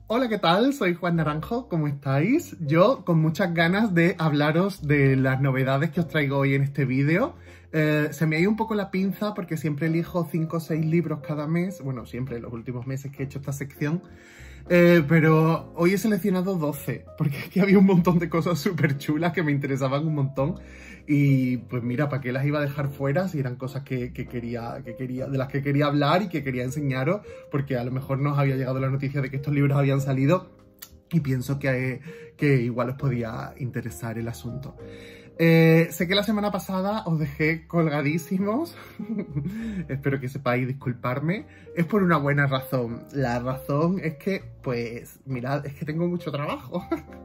Hola, ¿qué tal? Soy Juan Naranjo, ¿cómo estáis? Yo con muchas ganas de hablaros de las novedades que os traigo hoy en este vídeo. Se me ha ido un poco la pinza porque siempre elijo 5 o 6 libros cada mes, bueno, siempre los últimos meses que he hecho esta sección, pero hoy he seleccionado 12 porque es que había un montón de cosas súper chulas que me interesaban un montón y pues mira, ¿para qué las iba a dejar fuera si eran cosas que quería, de las que quería hablar y que quería enseñaros? Porque a lo mejor nos había llegado la noticia de que estos libros habían salido y pienso que igual os podía interesar el asunto. Sé que la semana pasada os dejé colgadísimos, espero que sepáis disculparme, es por una buena razón. La razón es que, pues, mirad, es que tengo mucho trabajo.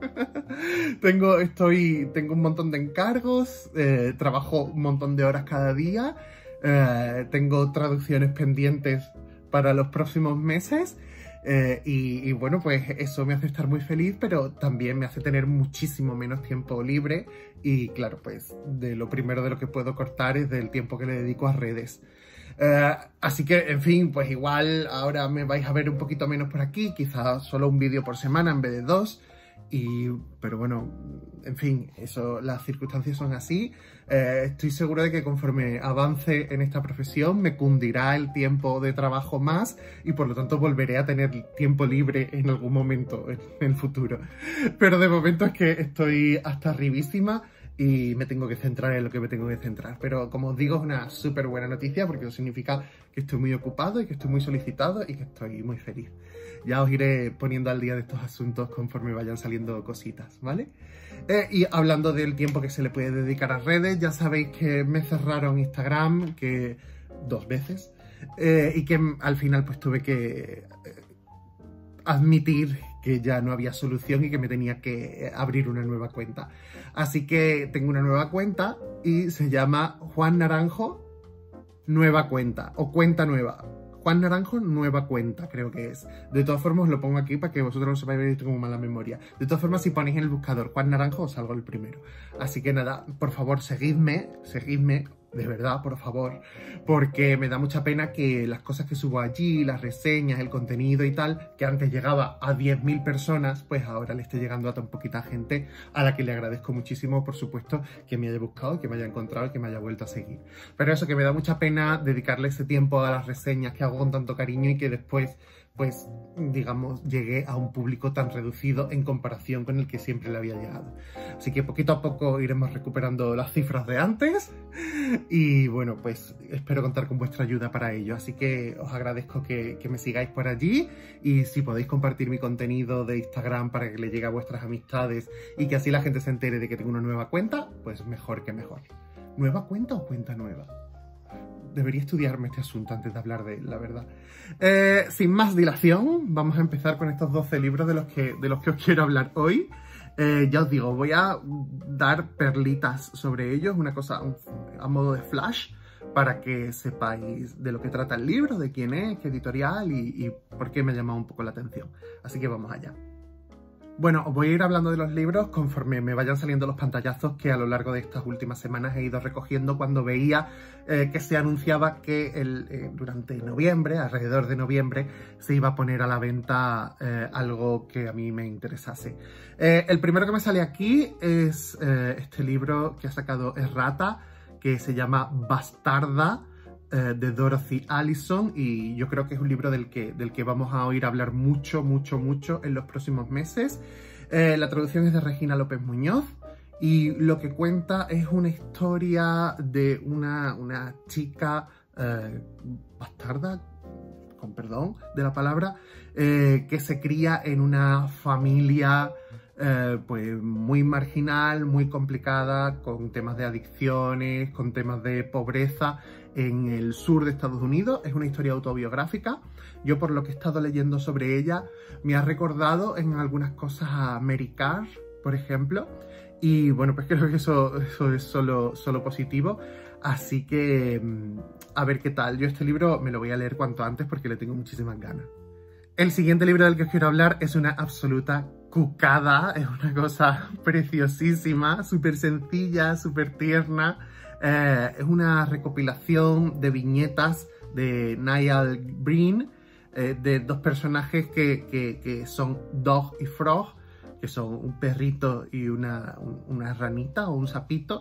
tengo un montón de encargos, trabajo un montón de horas cada día, tengo traducciones pendientes para los próximos meses. Y bueno, pues eso me hace estar muy feliz, pero también me hace tener muchísimo menos tiempo libre y claro, pues de lo primero de lo que puedo cortar es del tiempo que le dedico a redes. Así que, en fin, pues igual ahora me vais a ver un poquito menos por aquí, quizás solo un vídeo por semana en vez de 2. Pero bueno, en fin, eso, las circunstancias son así. Estoy seguro de que conforme avance en esta profesión me cundirá el tiempo de trabajo más y por lo tanto volveré a tener tiempo libre en algún momento en el futuro. Pero de momento es que estoy hasta arribísima y me tengo que centrar en lo que me tengo que centrar. Pero como os digo, es una súper buena noticia porque eso significa que estoy muy ocupado y que estoy muy solicitado y que estoy muy feliz. Ya os iré poniendo al día de estos asuntos conforme vayan saliendo cositas, ¿vale? Y hablando del tiempo que se le puede dedicar a redes, ya sabéis que me cerraron Instagram, que 2 veces, y que al final pues tuve que admitir que ya no había solución y que me tenía que abrir una nueva cuenta. Así que tengo una nueva cuenta y se llama Juan Naranjo Nueva Cuenta o Cuenta Nueva. Juan Naranjo Nueva Cuenta, creo que es. De todas formas, os lo pongo aquí para que vosotros lo sepáis, veis tengo mala memoria. De todas formas, si ponéis en el buscador Juan Naranjo, os salgo el primero. Así que nada, por favor, seguidme, de verdad, por favor, porque me da mucha pena que las cosas que subo allí, las reseñas, el contenido y tal, que antes llegaba a 10.000 personas, pues ahora le esté llegando a tan poquita gente, a la que le agradezco muchísimo, por supuesto, que me haya buscado, que me haya encontrado y que me haya vuelto a seguir. Pero eso, que me da mucha pena dedicarle ese tiempo a las reseñas que hago con tanto cariño y que después, pues, digamos, llegué a un público tan reducido en comparación con el que siempre le había llegado. Así que poquito a poco iremos recuperando las cifras de antes y bueno, pues espero contar con vuestra ayuda para ello. Así que os agradezco que me sigáis por allí y si podéis compartir mi contenido de Instagram para que le llegue a vuestras amistades y que así la gente se entere de que tengo una nueva cuenta, pues mejor que mejor. ¿Nueva cuenta o cuenta nueva? Debería estudiarme este asunto antes de hablar de él, la verdad. Sin más dilación, vamos a empezar con estos 12 libros de los que os quiero hablar hoy. Ya os digo, voy a dar perlitas sobre ellos, una cosa a modo de flash, para que sepáis de lo que trata el libro, de quién es, qué editorial y por qué me ha llamado un poco la atención. Así que vamos allá. Bueno, os voy a ir hablando de los libros conforme me vayan saliendo los pantallazos que a lo largo de estas últimas semanas he ido recogiendo cuando veía que se anunciaba que durante noviembre, alrededor de noviembre, se iba a poner a la venta algo que a mí me interesase. El primero que me sale aquí es este libro que ha sacado Errata, que se llama Bastarda, de Dorothy Allison, y yo creo que es un libro del que vamos a oír hablar mucho en los próximos meses. La traducción es de Regina López Muñoz y lo que cuenta es una historia de una chica bastarda, con perdón de la palabra, que se cría en una familia pues muy marginal, muy complicada, con temas de adicciones, con temas de pobreza en el sur de Estados Unidos. Es una historia autobiográfica. Yo, por lo que he estado leyendo sobre ella, me ha recordado en algunas cosas a Mary Karr, por ejemplo, y bueno, pues creo que eso es solo positivo. Así que a ver qué tal. Yo este libro me lo voy a leer cuanto antes porque le tengo muchísimas ganas. El siguiente libro del que os quiero hablar es una absoluta cucada, es una cosa preciosísima, súper sencilla, súper tierna. Es una recopilación de viñetas de Niall Breen, de dos personajes que son Dog y Frog, que son un perrito y una ranita o un sapito,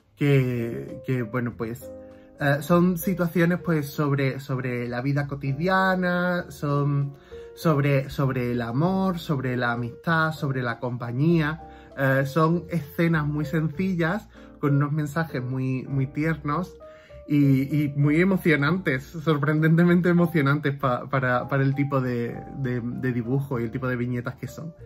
que bueno, pues son situaciones pues sobre la vida cotidiana, son sobre el amor, sobre la amistad, sobre la compañía. Son escenas muy sencillas con unos mensajes muy tiernos y muy emocionantes, sorprendentemente emocionantes para el tipo de dibujo y el tipo de viñetas que son.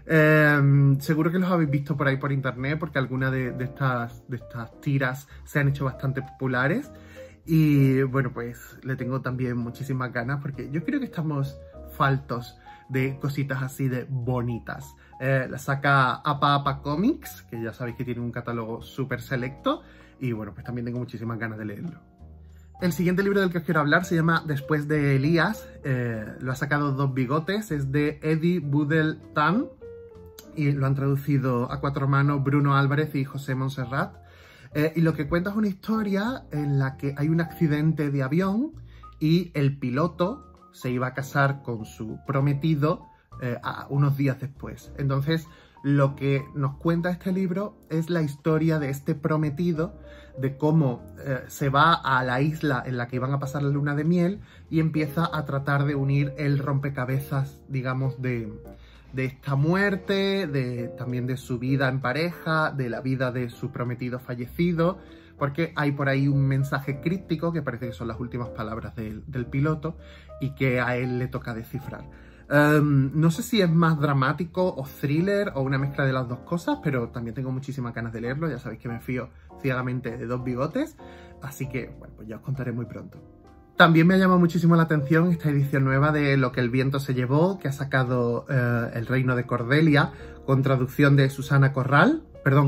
Seguro que los habéis visto por ahí por internet, porque algunas de estas tiras se han hecho bastante populares. Y bueno, pues le tengo también muchísimas ganas, porque yo creo que estamos faltos de cositas así de bonitas. La saca Apa Comics, que ya sabéis que tiene un catálogo súper selecto, y bueno, pues también tengo muchísimas ganas de leerlo. El siguiente libro del que os quiero hablar se llama Después de Elías. Lo ha sacado Dos Bigotes, es de Eddie Budel-Tan y lo han traducido a cuatro manos Bruno Álvarez y José Montserrat. Y lo que cuenta es una historia en la que hay un accidente de avión y el piloto se iba a casar con su prometido unos días después. Entonces, lo que nos cuenta este libro es la historia de este prometido, de cómo se va a la isla en la que iban a pasar la luna de miel y empieza a tratar de unir el rompecabezas, digamos, de esta muerte, también de su vida en pareja, de la vida de su prometido fallecido, porque hay por ahí un mensaje críptico que parece que son las últimas palabras del piloto y que a él le toca descifrar. No sé si es más dramático o thriller o una mezcla de las dos cosas, pero también tengo muchísimas ganas de leerlo. Ya sabéis que me fío ciegamente de Dos Bigotes, así que bueno, pues ya os contaré muy pronto. También me ha llamado muchísimo la atención esta edición nueva de Lo que el viento se llevó, que ha sacado El reino de Cordelia, con traducción de Susana Carral.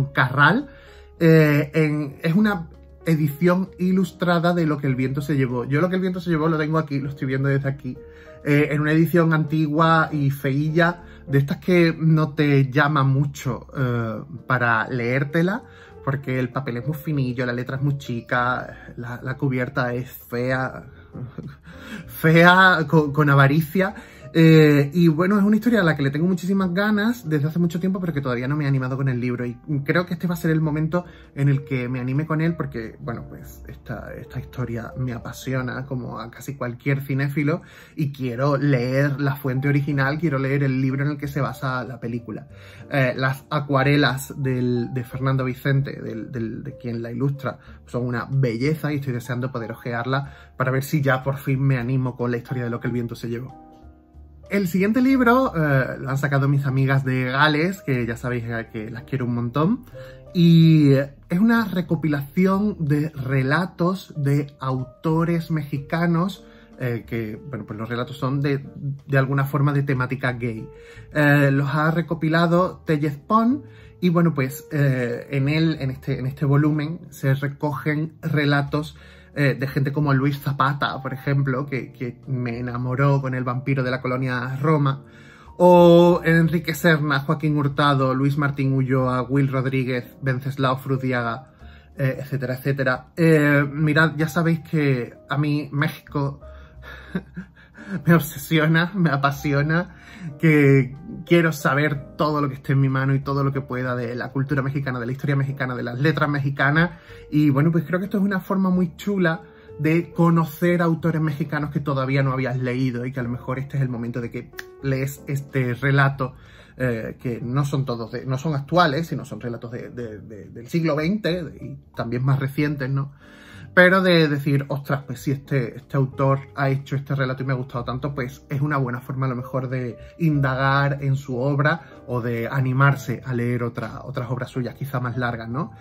Es una edición ilustrada de Lo que el viento se llevó. Yo Lo que el viento se llevó lo tengo aquí, lo estoy viendo desde aquí, en una edición antigua y feilla, de estas que no te llama mucho para leértela, porque el papel es muy finillo, la letra es muy chica, la cubierta es fea, con avaricia. Y bueno, es una historia a la que le tengo muchísimas ganas desde hace mucho tiempo, pero que todavía no me he animado con el libro, y creo que este va a ser el momento en el que me anime con él, porque bueno, pues esta historia me apasiona como a casi cualquier cinéfilo y quiero leer la fuente original, quiero leer el libro en el que se basa la película. Las acuarelas de Fernando Vicente, de quien la ilustra, son una belleza y estoy deseando poder ojearla para ver si ya por fin me animo con la historia de Lo que el viento se llevó. El siguiente libro lo han sacado mis amigas de Gales, que ya sabéis que las quiero un montón, y es una recopilación de relatos de autores mexicanos que, bueno, pues los relatos son de alguna forma de temática gay. Los ha recopilado Tellez Pon y, bueno, pues en este volumen se recogen relatos de gente como Luis Zapata, por ejemplo, que me enamoró con El vampiro de la colonia Roma, o Enrique Serna, Joaquín Hurtado, Luis Martín Ulloa, Will Rodríguez, Venceslao Frudiaga, etcétera, etcétera. Mirad, ya sabéis que a mí México me obsesiona, me apasiona, que quiero saber todo lo que esté en mi mano y todo lo que pueda de la cultura mexicana, de la historia mexicana, de las letras mexicanas. Y bueno, pues creo que esto es una forma muy chula de conocer autores mexicanos que todavía no habías leído y que a lo mejor este es el momento de que lees este relato, que no son todos, no son actuales, sino son relatos del siglo XX y también más recientes, ¿no? Pero de decir, ostras, pues si este autor ha hecho este relato y me ha gustado tanto, pues es una buena forma a lo mejor de indagar en su obra o de animarse a leer otras obras suyas, quizá más largas, ¿no?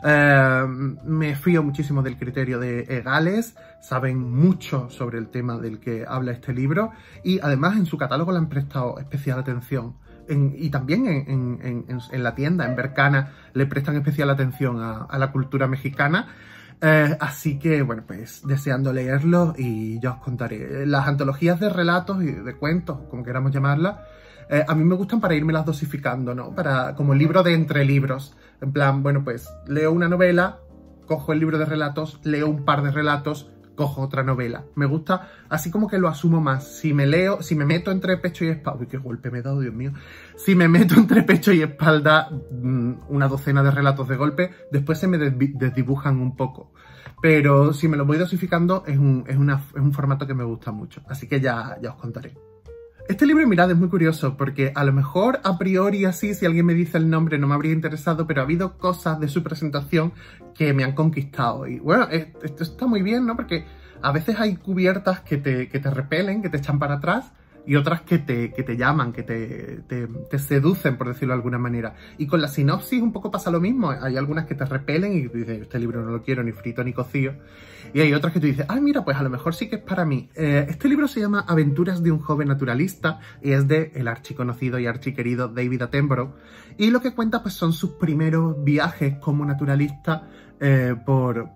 Me fío muchísimo del criterio de Gales, saben mucho sobre el tema del que habla este libro y además en su catálogo le han prestado especial atención. Y también en la tienda, en Bercana, le prestan especial atención a la cultura mexicana. Así que, bueno, pues deseando leerlo y ya os contaré. Las antologías de relatos y de cuentos, como queramos llamarlas, a mí me gustan para irme las dosificando, ¿no? Como libro de entre libros. En plan, bueno, pues leo una novela, cojo el libro de relatos, leo un par de relatos, cojo otra novela. Me gusta así como que lo asumo más. Si me meto entre pecho y espalda... Uy, qué golpe me he dado, Dios mío. Si me meto entre pecho y espalda una docena de relatos de golpe, después se me desdibujan un poco. Pero si me lo voy dosificando, es un formato que me gusta mucho. Así que ya os contaré. Este libro, mirad, es muy curioso porque a lo mejor a priori así, si alguien me dice el nombre no me habría interesado, pero ha habido cosas de su presentación que me han conquistado. Y bueno, esto está muy bien, ¿no? Porque a veces hay cubiertas que te repelen, que te echan para atrás, y otras que te llaman, que te seducen, por decirlo de alguna manera. Y con la sinopsis un poco pasa lo mismo. Hay algunas que te repelen y tú dices, este libro no lo quiero ni frito ni cocido. Y hay otras que tú dices, ah, mira, pues a lo mejor sí que es para mí. Este libro se llama Aventuras de un joven naturalista y es de el archiconocido y archiquerido David Attenborough. Y lo que cuenta pues son sus primeros viajes como naturalista por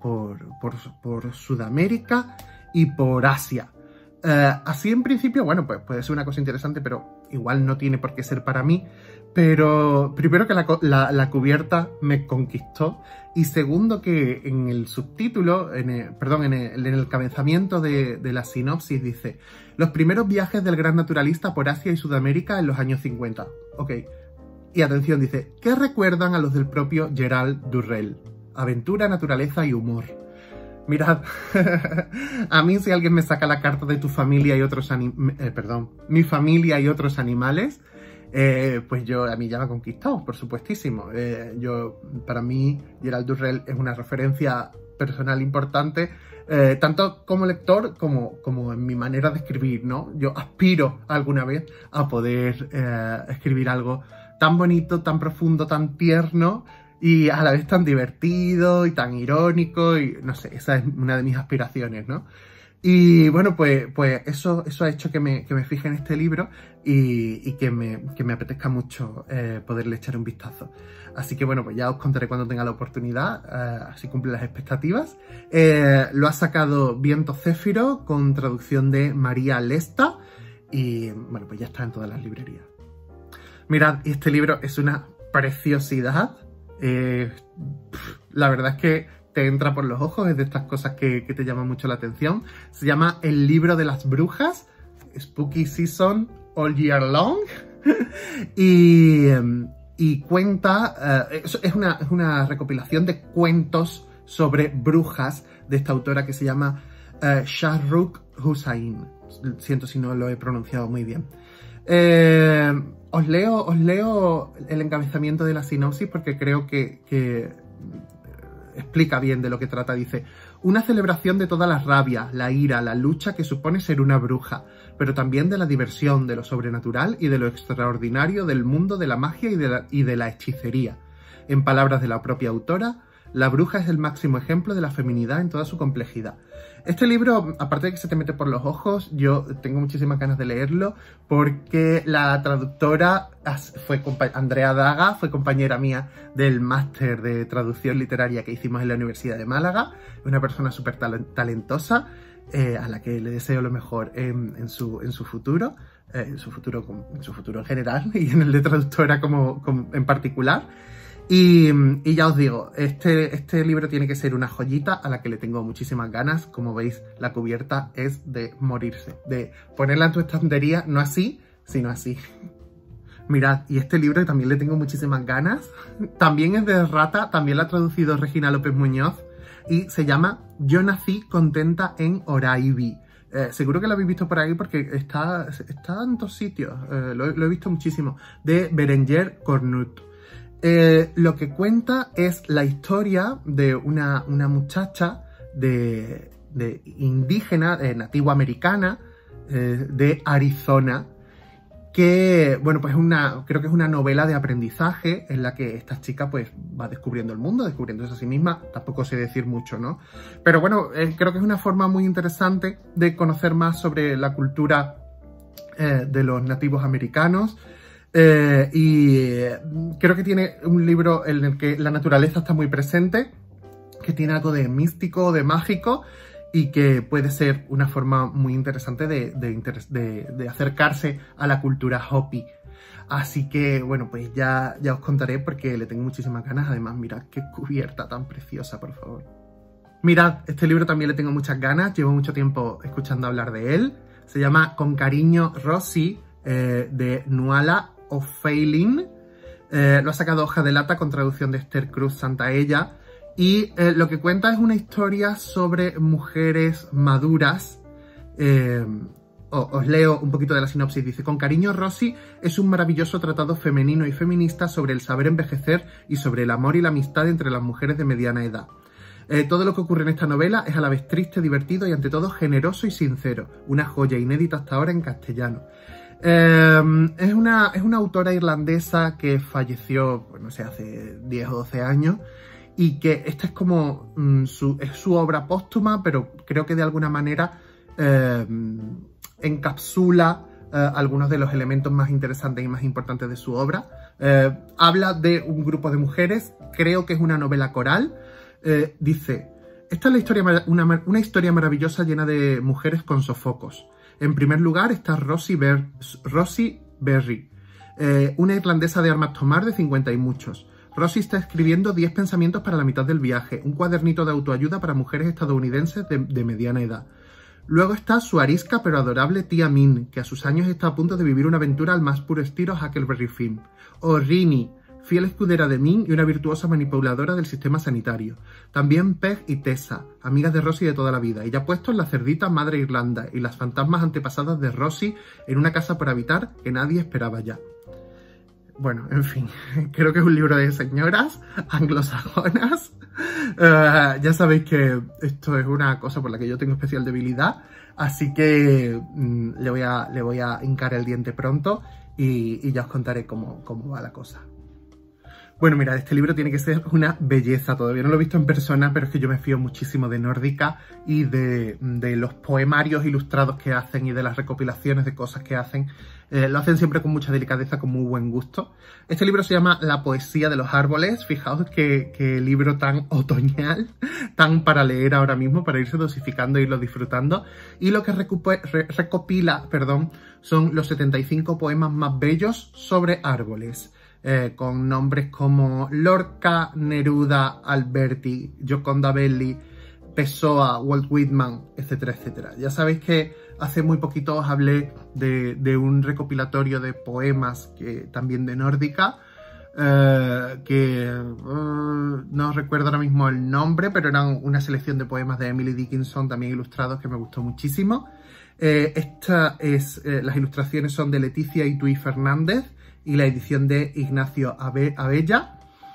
Sudamérica y por Asia. Así en principio, bueno, pues puede ser una cosa interesante, pero igual no tiene por qué ser para mí. Pero primero que la cubierta me conquistó y segundo que en el subtítulo, en el encabezamiento de la sinopsis dice los primeros viajes del gran naturalista por Asia y Sudamérica en los años 50. Ok. Y atención, dice, ¿qué recuerdan a los del propio Gerald Durrell? Aventura, naturaleza y humor. Mirad, a mí si alguien me saca la carta de tu familia y otros mi familia y otros animales, pues a mí ya me ha conquistado, por supuestísimo. Para mí, Gerald Durrell es una referencia personal importante, tanto como lector como en mi manera de escribir, ¿no? Yo aspiro alguna vez a poder escribir algo tan bonito, tan profundo, tan tierno, y a la vez tan divertido y tan irónico, y no sé, esa es una de mis aspiraciones, ¿no? Y bueno, pues eso ha hecho que me fije en este libro y que me apetezca mucho poderle echar un vistazo. Así que bueno, pues ya os contaré cuando tenga la oportunidad, así cumple las expectativas. Lo ha sacado Viento Céfiro con traducción de María Lesta y bueno, pues ya está en todas las librerías. Mirad, este libro es una preciosidad. La verdad es que te entra por los ojos, es de estas cosas que te llaman mucho la atención. Se llama El libro de las brujas, Spooky Season All Year Long. y cuenta, es una recopilación de cuentos sobre brujas de esta autora que se llama Shahrukh Hussain. Siento si no lo he pronunciado muy bien. Os leo el encabezamiento de la sinopsis porque creo que explica bien de lo que trata. Dice, una celebración de todas las rabias, la ira, la lucha que supone ser una bruja, pero también de la diversión, de lo sobrenatural y de lo extraordinario del mundo de la magia y de la hechicería. En palabras de la propia autora, la bruja es el máximo ejemplo de la feminidad en toda su complejidad. Este libro, aparte de que se te mete por los ojos, yo tengo muchísimas ganas de leerlo porque la traductora Andrea Daga, fue compañera mía del máster de traducción literaria que hicimos en la Universidad de Málaga. Una persona súper talentosa, a la que le deseo lo mejor en su futuro, en su futuro en general y en el de traductora en particular. Y ya os digo, este libro tiene que ser una joyita a la que le tengo muchísimas ganas. Como veis, la cubierta es de morirse, de ponerla en tu estantería, no así, sino así. Mirad, y este libro también le tengo muchísimas ganas. También es de Rata, también lo ha traducido Regina López Muñoz y se llama Yo nací contenta en Oraibi. Seguro que lo habéis visto por ahí porque está en dos sitios, lo he visto muchísimo, de Berenguer Cornut. Lo que cuenta es la historia de una muchacha de indígena, nativa americana, de Arizona, que, bueno, pues creo que es una novela de aprendizaje en la que esta chica pues va descubriendo el mundo, descubriéndose a sí misma. Tampoco sé decir mucho, ¿no? Pero bueno, creo que es una forma muy interesante de conocer más sobre la cultura de los nativos americanos. Y creo que tiene un libro en el que la naturaleza está muy presente, que tiene algo de místico, de mágico, y que puede ser una forma muy interesante de acercarse a la cultura Hopi. Así que, bueno, pues ya os contaré porque le tengo muchísimas ganas. Además, mirad qué cubierta tan preciosa, por favor. Mirad, este libro también le tengo muchas ganas, llevo mucho tiempo escuchando hablar de él. Se llama Con cariño, Rosie, de Nuala O'Feiglin. Lo ha sacado Hoja de Lata con traducción de Esther Cruz Santaella. Y lo que cuenta es una historia sobre mujeres maduras. Os leo un poquito de la sinopsis. Dice: Con cariño, Rosie es un maravilloso tratado femenino y feminista sobre el saber envejecer y sobre el amor y la amistad entre las mujeres de mediana edad. Todo lo que ocurre en esta novela es a la vez triste, divertido y ante todo generoso y sincero. Una joya inédita hasta ahora en castellano. Es una autora irlandesa que falleció, pues no sé, hace 10 o 12 años, y que esta es como su obra póstuma, pero creo que de alguna manera encapsula algunos de los elementos más interesantes y más importantes de su obra. Habla de un grupo de mujeres, creo que es una novela coral. Dice: esta es la historia, una historia maravillosa llena de mujeres con sofocos. En primer lugar está Rosie Berry, una irlandesa de armas tomar de 50 y muchos. Rosie está escribiendo 10 pensamientos para la mitad del viaje, un cuadernito de autoayuda para mujeres estadounidenses de mediana edad. Luego está su arisca pero adorable tía Min, que a sus años está a punto de vivir una aventura al más puro estilo Huckleberry Finn. O Rini, fiel escudera de Min y una virtuosa manipuladora del sistema sanitario. También Peg y Tessa, amigas de Rosie de toda la vida, y ya puestos la cerdita Madre Irlanda y las fantasmas antepasadas de Rosie en una casa por habitar que nadie esperaba ya. Bueno, en fin, creo que es un libro de señoras anglosajonas. Ya sabéis que esto es una cosa por la que yo tengo especial debilidad, así que le voy a hincar el diente pronto y ya os contaré cómo va la cosa. Bueno, mirad, este libro tiene que ser una belleza. Todavía no lo he visto en persona, pero es que yo me fío muchísimo de Nórdica y de los poemarios ilustrados que hacen y de las recopilaciones de cosas que hacen. Lo hacen siempre con mucha delicadeza, con muy buen gusto. Este libro se llama La poesía de los árboles. Fijaos qué libro tan otoñal, tan para leer ahora mismo, para irse dosificando e irlo disfrutando. Y lo que recopila, son los 75 poemas más bellos sobre árboles. Con nombres como Lorca, Neruda, Alberti, Gioconda Belli, Pessoa, Walt Whitman, etcétera, etcétera. Ya sabéis que hace muy poquito os hablé de un recopilatorio de poemas también de Nórdica, no recuerdo ahora mismo el nombre, pero eran una selección de poemas de Emily Dickinson, también ilustrados, que me gustó muchísimo. Las ilustraciones son de Leticia Ituí Fernández y la edición de Ignacio Abella.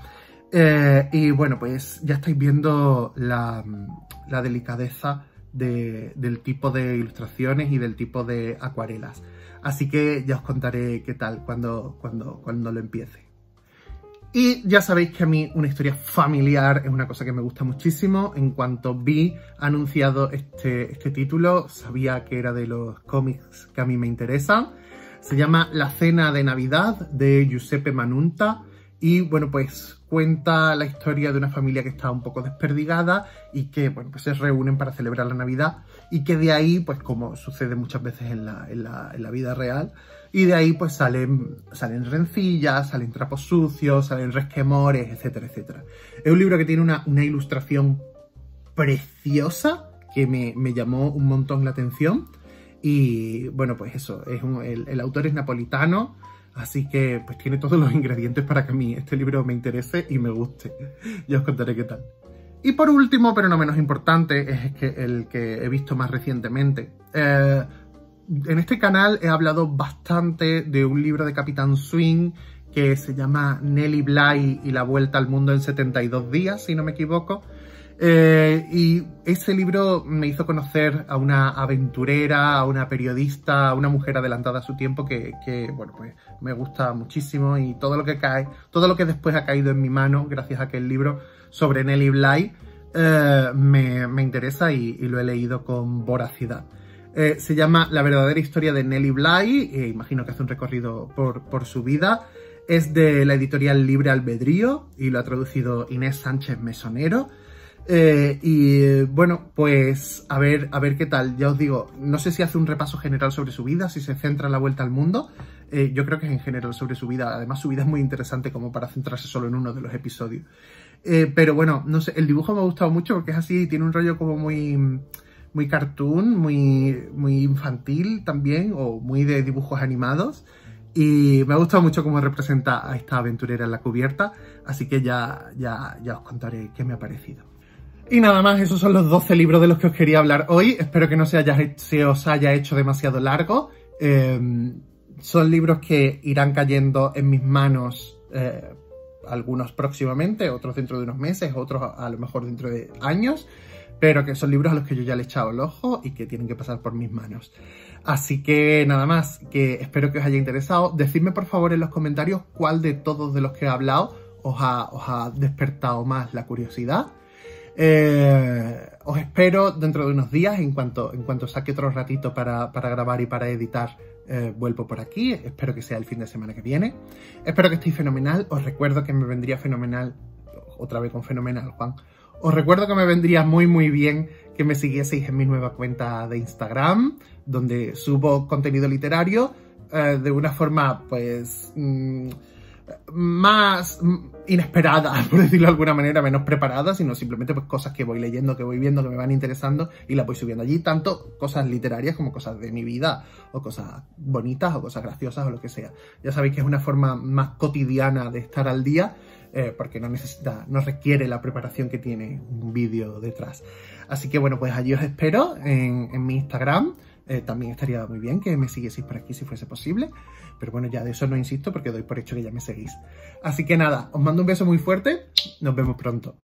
Y bueno, pues ya estáis viendo la delicadeza del tipo de ilustraciones y del tipo de acuarelas. Así que ya os contaré qué tal cuando lo empiece. Y ya sabéis que a mí una historia familiar es una cosa que me gusta muchísimo. En cuanto vi anunciado este título, sabía que era de los cómics que a mí me interesan. Se llama La cena de Navidad, de Giuseppe Manunta, y bueno, pues cuenta la historia de una familia que está un poco desperdigada y que, bueno, pues se reúnen para celebrar la Navidad, y que de ahí, pues como sucede muchas veces en la vida real, y de ahí pues salen rencillas, salen trapos sucios, salen resquemores, etcétera, etcétera. Es un libro que tiene una ilustración preciosa que me llamó un montón la atención. Y bueno, pues eso, el autor es napolitano, así que pues tiene todos los ingredientes para que a mí este libro me interese y me guste. Ya os contaré qué tal. Y por último, pero no menos importante, es el que he visto más recientemente. En este canal he hablado bastante de un libro de Capitán Swing que se llama Nellie Bly y la vuelta al mundo en 72 días, si no me equivoco. Y ese libro me hizo conocer a una aventurera, a una periodista, a una mujer adelantada a su tiempo que bueno, pues me gusta muchísimo, y todo lo que después ha caído en mi mano gracias a aquel libro sobre Nellie Bly me interesa y lo he leído con voracidad. Se llama La verdadera historia de Nellie Bly, imagino que hace un recorrido por su vida. Es de la editorial Libre Albedrío y lo ha traducido Inés Sánchez Mesonero. Y bueno, pues a ver qué tal. Ya os digo, no sé si hace un repaso general sobre su vida, si se centra en la vuelta al mundo, Yo creo que es en general sobre su vida. Además, su vida es muy interesante como para centrarse solo en uno de los episodios. Pero bueno, no sé, el dibujo me ha gustado mucho porque es así, tiene un rollo como muy cartoon, muy infantil también, o muy de dibujos animados. Y me ha gustado mucho cómo representa a esta aventurera en la cubierta, así que ya os contaré qué me ha parecido. Y nada más, esos son los 12 libros de los que os quería hablar hoy. Espero que no se os haya hecho demasiado largo. Son libros que irán cayendo en mis manos, algunos próximamente, otros dentro de unos meses, otros a lo mejor dentro de años, pero que son libros a los que yo ya le he echado el ojo y que tienen que pasar por mis manos. Así que nada más, que espero que os haya interesado. Decidme por favor en los comentarios cuál de todos de los que he hablado os ha despertado más la curiosidad. Os espero dentro de unos días, en cuanto saque otro ratito para grabar y para editar, vuelvo por aquí. Espero que sea el fin de semana que viene. Espero que estéis fenomenal. Os recuerdo que me vendría fenomenal, otra vez con fenomenal, Juan. Os recuerdo que me vendría muy bien que me siguieseis en mi nueva cuenta de Instagram, donde subo contenido literario de una forma, pues, más inesperada, por decirlo de alguna manera, menos preparada, sino simplemente pues cosas que voy leyendo, que voy viendo, que me van interesando y las voy subiendo allí, tanto cosas literarias como cosas de mi vida, o cosas bonitas, o cosas graciosas, o lo que sea. Ya sabéis que es una forma más cotidiana de estar al día, porque no requiere la preparación que tiene un vídeo detrás. Así que bueno, pues allí os espero en mi Instagram. También estaría muy bien que me siguieseis por aquí si fuese posible. Pero bueno, ya de eso no insisto porque doy por hecho que ya me seguís. Así que nada, os mando un beso muy fuerte. Nos vemos pronto.